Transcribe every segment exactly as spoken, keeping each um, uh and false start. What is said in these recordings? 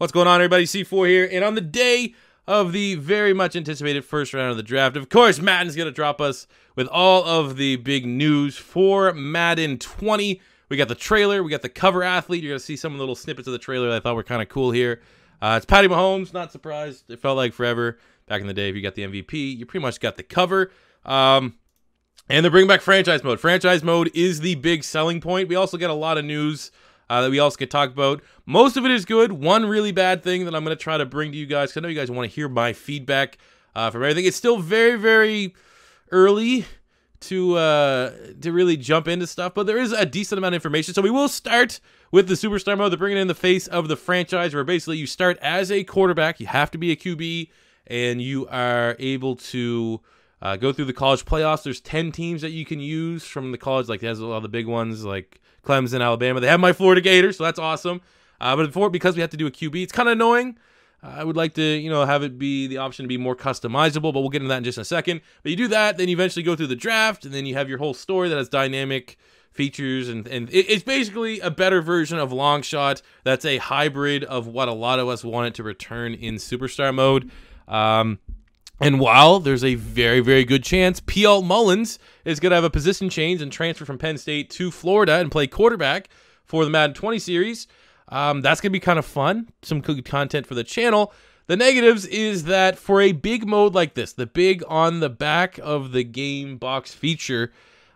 What's going on, everybody? C four here, and on the day of the very much anticipated first round of the draft, of course, Madden's going to drop us with all of the big news for Madden twenty. We got the trailer, we got the cover athlete. You're going to see some of the little snippets of the trailer that I thought were kind of cool here. Uh, it's Patty Mahomes, not surprised. It felt like forever back in the day. If you got the M V P, you pretty much got the cover. Um, and they're bringing back franchise mode. Franchise mode is the big selling point. We also get a lot of news Uh, that we also could talk about. Most of it is good. One really bad thing that I'm going to try to bring to you guys, because I know you guys want to hear my feedback uh, from everything. It's still very, very early to uh, to really jump into stuff, but there is a decent amount of information. So we will start with the Superstar mode. They're bringing in the face of the franchise, where basically you start as a quarterback. You have to be a Q B, and you are able to uh, go through the college playoffs. There's ten teams that you can use from the college. Like, there's a lot of the big ones, like Clemson, Alabama. They have my Florida Gators, so that's awesome. Uh, but for because we have to do a Q B, it's kind of annoying. Uh, I would like to, you know, have it be the option to be more customizable, but we'll get into that in just a second. But you do that, then you eventually go through the draft, and then you have your whole story that has dynamic features, and and it, it's basically a better version of Long Shot. That's a hybrid of what a lot of us wanted to return in Superstar mode. Um, And while there's a very, very good chance P L Mullins is going to have a position change and transfer from Penn State to Florida and play quarterback for the Madden twenty series, um, that's going to be kind of fun. Some good content for the channel. The negatives is that for a big mode like this, the big on the back of the game box feature,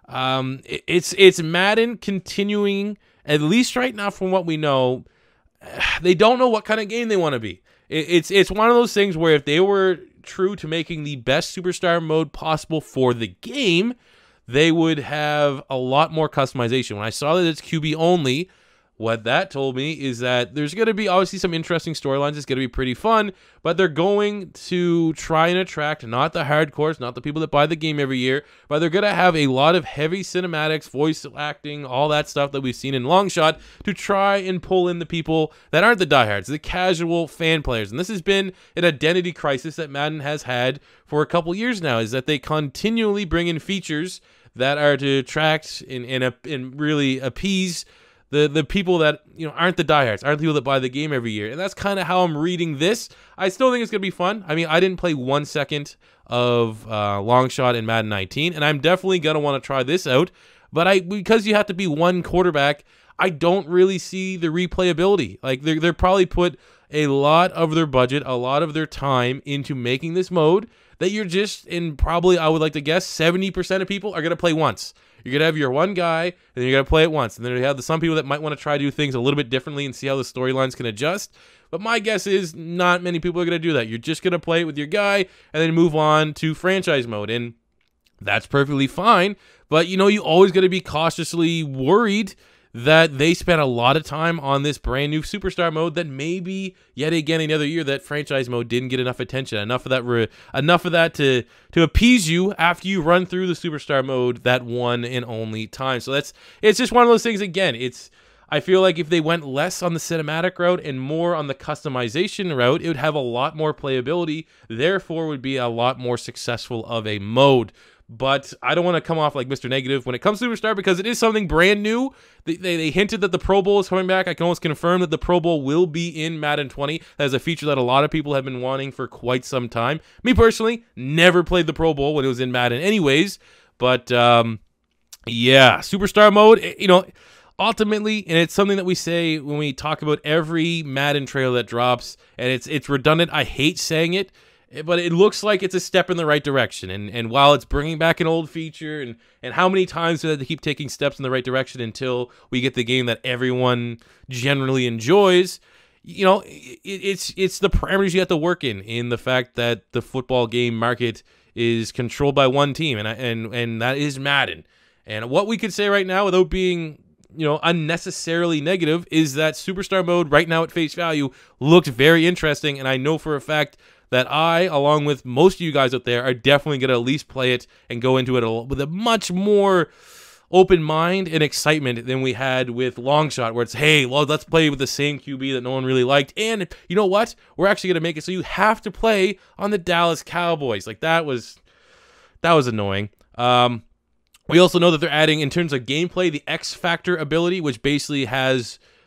um, it, it's, it's Madden continuing, at least right now from what we know, they don't know what kind of game they want to be. It, it's, it's one of those things where if they were true to making the best Superstar mode possible for the game, they would have a lot more customization. When I saw that it's Q B only, what that told me is that there's going to be obviously some interesting storylines. It's going to be pretty fun, but they're going to try and attract not the hardcores, not the people that buy the game every year, but they're going to have a lot of heavy cinematics, voice acting, all that stuff that we've seen in Long Shot to try and pull in the people that aren't the diehards, the casual fan players. And this has been an identity crisis that Madden has had for a couple years now, is that they continually bring in features that are to attract and, and, and really appease The the people that, you know, aren't the diehards, aren't the people that buy the game every year. And that's kind of how I'm reading this. I still think it's going to be fun. I mean, I didn't play one second of uh, Long Shot in Madden nineteen, and I'm definitely going to want to try this out. But I because you have to be one quarterback, I don't really see the replayability. Like, they're, they're probably put a lot of their budget, a lot of their time into making this mode that you're just, in probably, I would like to guess, seventy percent of people are going to play once. You're going to have your one guy, and then you're going to play it once. And then you have the, some people that might want to try to do things a little bit differently and see how the storylines can adjust. But my guess is not many people are going to do that. You're just going to play it with your guy and then move on to franchise mode. And that's perfectly fine. But, you know, you always got to be cautiously worried that they spent a lot of time on this brand new Superstar mode that maybe yet again another year that franchise mode didn't get enough attention, enough of that, re enough of that to to appease you after you run through the Superstar mode that one and only time. So that's it's just one of those things. Again, it's I feel like if they went less on the cinematic route and more on the customization route, it would have a lot more playability. Therefore, would be a lot more successful of a mode. But I don't want to come off like Mister Negative when it comes to Superstar, because it is something brand new. They, they, they hinted that the Pro Bowl is coming back. I can almost confirm that the Pro Bowl will be in Madden twenty. That is a feature that a lot of people have been wanting for quite some time. Me personally, never played the Pro Bowl when it was in Madden anyways. But, um, yeah, Superstar mode, you know, ultimately, and it's something that we say when we talk about every Madden trailer that drops, and it's, it's redundant. I hate saying it. But it looks like it's a step in the right direction. And and while it's bringing back an old feature, and, and how many times do they keep taking steps in the right direction until we get the game that everyone generally enjoys, you know, it, it's it's the parameters you have to work in, in the fact that the football game market is controlled by one team, and, and, and that is Madden. And what we could say right now, without being, you know, unnecessarily negative, is that Superstar mode right now at face value looked very interesting. And I know for a fact that I, along with most of you guys out there, are definitely going to at least play it and go into it with a much more open mind and excitement than we had with Long Shot, where it's, hey, well, let's play with the same Q B that no one really liked. And you know what? We're actually going to make it so you have to play on the Dallas Cowboys. Like, that was, that was annoying. Um, we also know that they're adding, in terms of gameplay, the X Factor ability, which basically has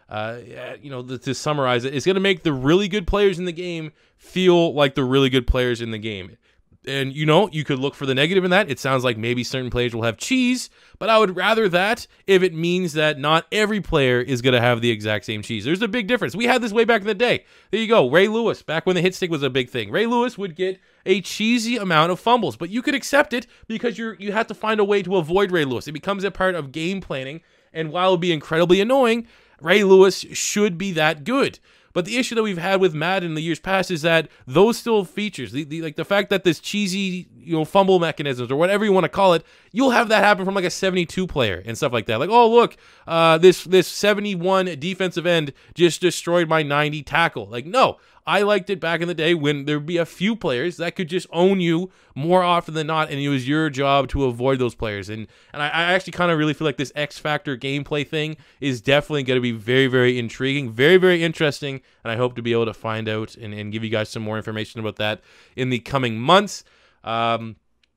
uh, you know, to summarize it, it's going to make the really good players in the game feel like the really good players in the game. And, you know, you could look for the negative in that. It sounds like maybe certain players will have cheese, but I would rather that if it means that not every player is going to have the exact same cheese. There's a big difference. We had this way back in the day. There you go. Ray Lewis, back when the hit stick was a big thing. Ray Lewis would get a cheesy amount of fumbles, but you could accept it because you're, you have to find a way to avoid Ray Lewis. It becomes a part of game planning, and while it would be incredibly annoying, Ray Lewis should be that good. But the issue that we've had with Madden in the years past is that those still features, the, the, like the fact that this cheesy, you know, fumble mechanisms or whatever you want to call it, you'll have that happen from like a seventy-two player and stuff like that. Like, oh look, uh, this this seventy-one defensive end just destroyed my ninety tackle. Like, no, I liked it back in the day when there'd be a few players that could just own you more often than not, and it was your job to avoid those players. And and I, I actually kind of really feel like this X Factor gameplay thing is definitely going to be very, very intriguing, very, very interesting, and I hope to be able to find out and, and give you guys some more information about that in the coming months. Um,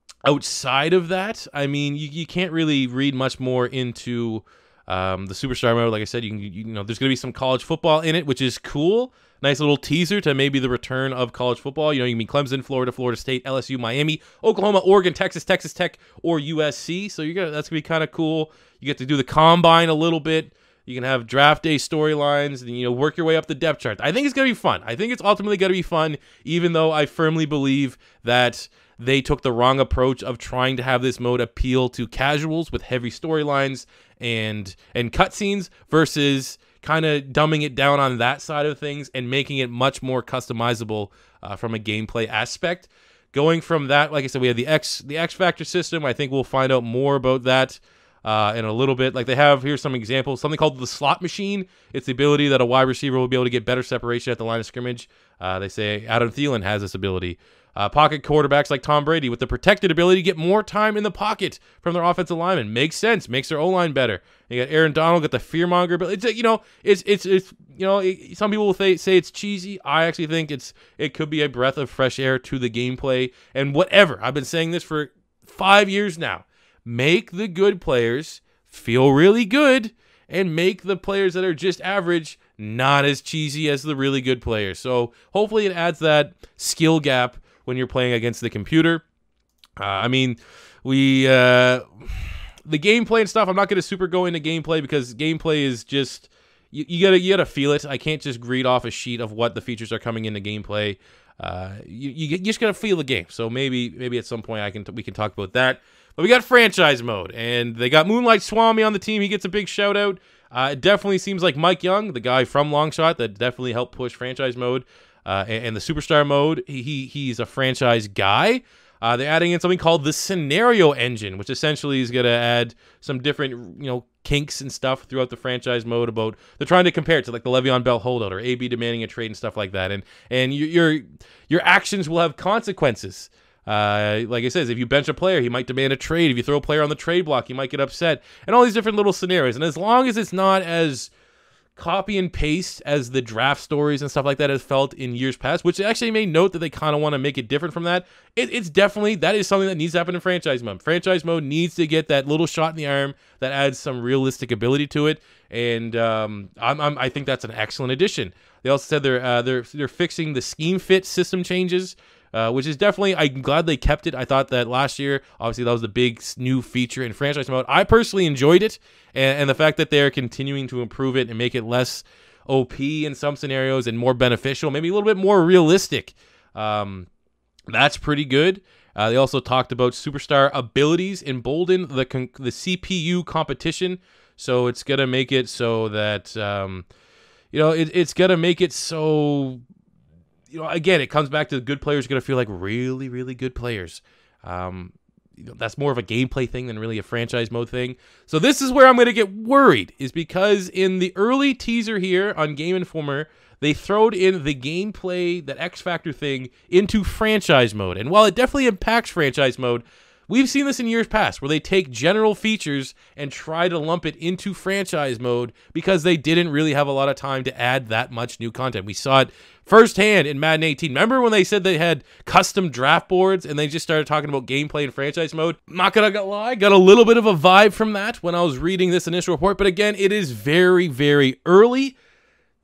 outside of that, I mean, you, you can't really read much more into um, the Superstar mode. Like I said, you can, you, you know, there's going to be some college football in it, which is cool. Nice little teaser to maybe the return of college football. You know, you can be Clemson, Florida, Florida State, L S U, Miami, Oklahoma, Oregon, Texas, Texas Tech, or U S C. So you're gonna, that's going to be kind of cool. You get to do the combine a little bit. You can have draft day storylines and, you know, work your way up the depth chart. I think it's going to be fun. I think it's ultimately going to be fun, even though I firmly believe that they took the wrong approach of trying to have this mode appeal to casuals with heavy storylines and, and cutscenes versus kind of dumbing it down on that side of things and making it much more customizable uh, from a gameplay aspect. Going from that, like I said, we have the X the X Factor system. I think we'll find out more about that uh, in a little bit. Like they have, here's some examples, something called the slot machine. It's the ability that a wide receiver will be able to get better separation at the line of scrimmage. Uh, they say Adam Thielen has this ability. Uh, pocket quarterbacks like Tom Brady with the protected ability to get more time in the pocket from their offensive lineman. Makes sense. Makes their O-line better. You got Aaron Donald, got the fearmonger ability. It's, you know, it's, it's, it's, you know, it, some people will say, say it's cheesy. I actually think it's, it could be a breath of fresh air to the gameplay and whatever. I've been saying this for five years now. Make the good players feel really good and make the players that are just average not as cheesy as the really good players. So hopefully it adds that skill gap when you're playing against the computer. Uh, I mean, we uh, the gameplay and stuff, I'm not going to super go into gameplay because gameplay is just, you, you gotta you gotta feel it. I can't just read off a sheet of what the features are coming into gameplay. Uh, you, you just gotta feel the game. So maybe maybe at some point I can we can talk about that. But we got franchise mode, and they got Moonlight Swami on the team. He gets a big shout out. Uh, it definitely seems like Mike Young, the guy from Longshot, that definitely helped push franchise mode. Uh, and, and the Superstar mode, he, he he's a franchise guy. Uh, they're adding in something called the Scenario Engine, which essentially is going to add some different, you know, kinks and stuff throughout the franchise mode. About they're trying to compare it to like the Le'Veon Bell holdout or A B demanding a trade and stuff like that. And and you, your your actions will have consequences. Uh, like it says, if you bench a player, he might demand a trade. If you throw a player on the trade block, he might get upset. And all these different little scenarios. And as long as it's not as copy and paste as the draft stories and stuff like that has felt in years past, which actually made note that they kind of want to make it different from that. It, it's definitely, that is something that needs to happen in franchise mode. Franchise mode needs to get that little shot in the arm that adds some realistic ability to it, and um, I'm, I'm, I think that's an excellent addition. They also said they're uh, they're they're fixing the scheme fit system changes. Uh, which is definitely, I'm glad they kept it. I thought that last year, obviously, that was the big new feature in franchise mode. I personally enjoyed it, and, and the fact that they're continuing to improve it and make it less O P in some scenarios and more beneficial, maybe a little bit more realistic. Um, that's pretty good. Uh, they also talked about Superstar abilities embolden the con the C P U competition, so it's gonna make it so that um, you know it, it's gonna make it so. You know, again, it comes back to the good players are going to feel like really, really good players. Um, you know, that's more of a gameplay thing than really a franchise mode thing. So this is where I'm going to get worried, is because in the early teaser here on Game Informer, they throwed in the gameplay, that X Factor thing, into franchise mode. And while it definitely impacts franchise mode, we've seen this in years past, where they take general features and try to lump it into franchise mode because they didn't really have a lot of time to add that much new content. We saw it firsthand in Madden eighteen. Remember when they said they had custom draft boards and they just started talking about gameplay and franchise mode? I'm not gonna lie, got a little bit of a vibe from that when I was reading this initial report, but again, it is very, very early.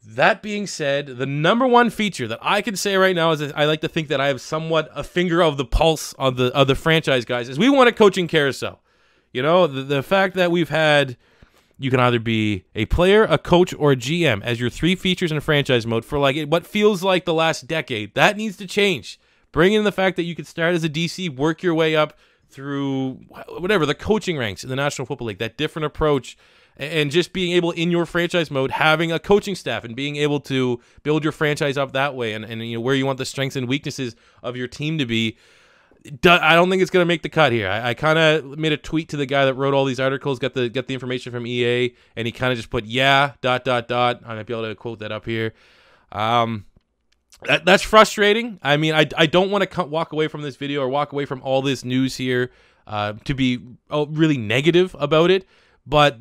That being said, the number one feature that I can say right now is that I like to think that I have somewhat a finger of the pulse of the of the franchise, guys, is we want a coaching carousel. You know, the, the fact that we've had, you can either be a player, a coach, or a G M as your three features in franchise mode for like what feels like the last decade. That needs to change. Bring in the fact that you could start as a D C, work your way up through whatever, the coaching ranks in the National Football League, that different approach, and just being able in your franchise mode, having a coaching staff and being able to build your franchise up that way, and, and you know where you want the strengths and weaknesses of your team to be. I don't think it's going to make the cut here. I, I kind of made a tweet to the guy that wrote all these articles, got the got the information from E A, and he kind of just put, yeah, dot, dot, dot. I might be able to quote that up here. Um, that, that's frustrating. I mean, I, I don't want to walk away from this video or walk away from all this news here uh, to be oh, really negative about it, but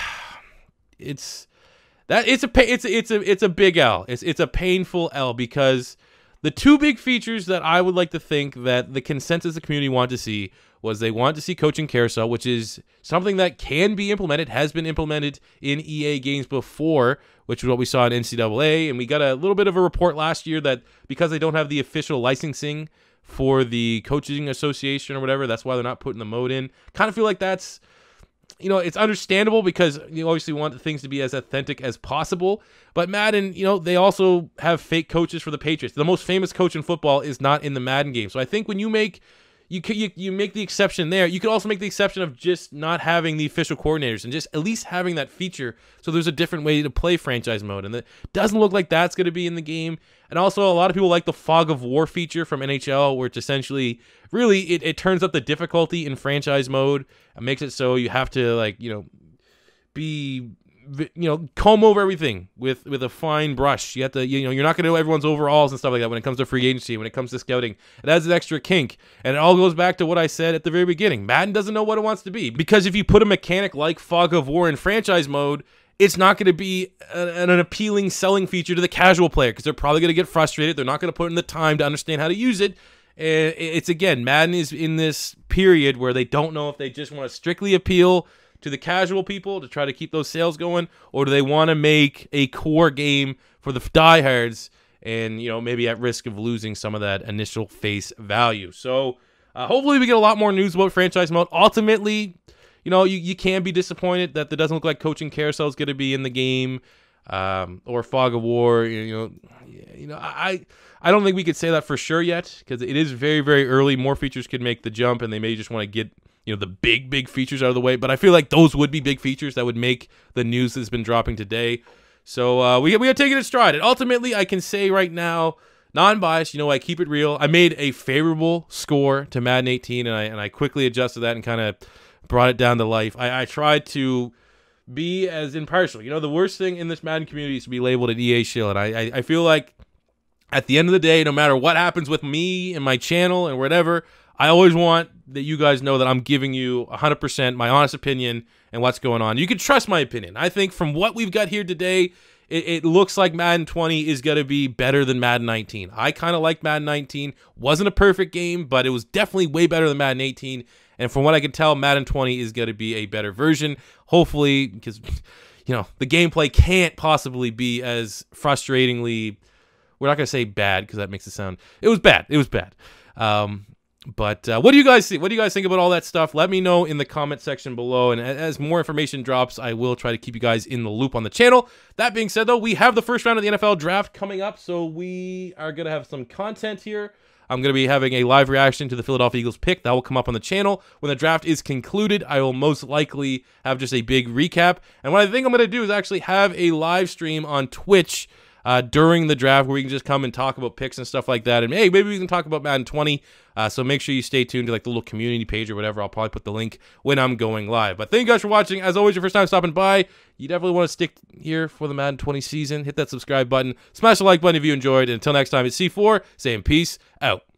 it's that it's a it's it's a it's a big L. It's it's a painful L, because the two big features that I would like to think that the consensus of the community want to see was they want to see coaching carousel, which is something that can be implemented, has been implemented in E A games before, which is what we saw in N C double A. And we got a little bit of a report last year that because they don't have the official licensing for the coaching association or whatever, that's why they're not putting the mode in. Kind of feel like that's, you know, it's understandable because you obviously want things to be as authentic as possible. But Madden, you know, they also have fake coaches for the Patriots. The most famous coach in football is not in the Madden game. So I think when you make you you, you make the exception there, you could also make the exception of just not having the official coordinators and just at least having that feature. So there's a different way to play franchise mode, and it doesn't look like that's going to be in the game. And also, a lot of people like the Fog of War feature from N H L, where it's essentially really it, it turns up the difficulty in franchise mode and makes it so you have to, like, you know, be, you know, comb over everything with with a fine brush. You have to, you know, you're not going to know everyone's overalls and stuff like that when it comes to free agency, when it comes to scouting. It adds an extra kink, and it all goes back to what I said at the very beginning. Madden doesn't know what it wants to be, because if you put a mechanic like Fog of War in franchise mode, it's not going to be an, an appealing selling feature to the casual player, because they're probably going to get frustrated. They're not going to put in the time to understand how to use it. And it's, again, Madden is in this period where they don't know if they just want to strictly appeal to the casual people to try to keep those sales going, or do they want to make a core game for the diehards and, you know, maybe at risk of losing some of that initial face value. So uh, hopefully we get a lot more news about franchise mode. Ultimately, you know, you, you can be disappointed that it doesn't look like coaching carousel is going to be in the game, um, or Fog of War. You know, you know, I I don't think we could say that for sure yet, because it is very, very early. More features could make the jump, and they may just want to get, you know, the big, big features out of the way. But I feel like those would be big features that would make the news that's been dropping today. So uh, we we got to take it in stride. And ultimately, I can say right now, non-biased, you know, I keep it real. I made a favorable score to Madden eighteen, and I and I quickly adjusted that and kind of brought it down to life. I, I tried to be as impartial. You know, the worst thing in this Madden community is to be labeled an E A shill, and I, I I feel like at the end of the day, no matter what happens with me and my channel and whatever, I always want that you guys know that I'm giving you one hundred percent my honest opinion and what's going on. You can trust my opinion. I think from what we've got here today, it, it looks like Madden twenty is going to be better than Madden nineteen. I kind of like Madden nineteen. Wasn't a perfect game, but it was definitely way better than Madden eighteen. And from what I can tell, Madden twenty is going to be a better version. Hopefully, because, you know, the gameplay can't possibly be as frustratingly, we're not going to say bad, because that makes it sound, it was bad. It was bad. Um, but uh, what do you guys see? What do you guys think about all that stuff? Let me know in the comment section below. And as more information drops, I will try to keep you guys in the loop on the channel. That being said, though, we have the first round of the N F L draft coming up. So we are going to have some content here. I'm going to be having a live reaction to the Philadelphia Eagles pick. That will come up on the channel. When the draft is concluded, I will most likely have just a big recap. And what I think I'm going to do is actually have a live stream on Twitch uh, during the draft, where we can just come and talk about picks and stuff like that. And hey, maybe we can talk about Madden twenty. Uh, so make sure you stay tuned to like the little community page or whatever. I'll probably put the link when I'm going live. But thank you guys for watching. As always, your first time stopping by, you definitely want to stick here for the Madden twenty season. Hit that subscribe button. Smash the like button if you enjoyed. And until next time, it's C four saying peace out.